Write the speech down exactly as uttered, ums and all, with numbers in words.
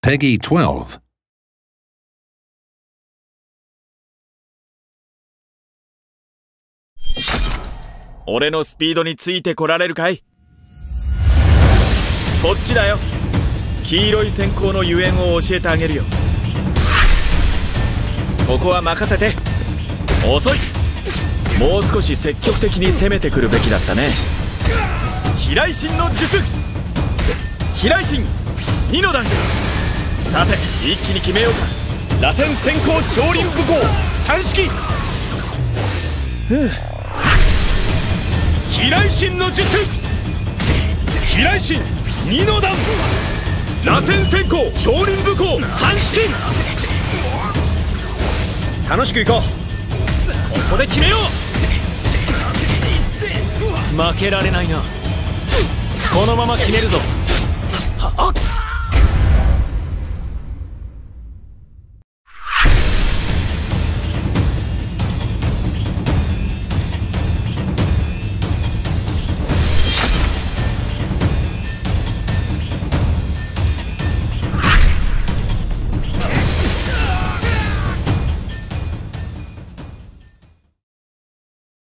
Peggy twelve. 俺のスピードについてこられるかい？こっちだよ。黄色い閃光のゆえんを教えてあげるよ。ここは任せて。遅い。もう少し積極的に攻めてくるべきだったね。飛来神の術。飛来神二の段。さて一気に決めようか。螺旋閃光超輪武功三式。ふう。飛来神の術。飛来神二の段。螺旋閃光超輪武功三式。楽しくいこう。ここで決めよう。負けられないな。このまま決めるぞ。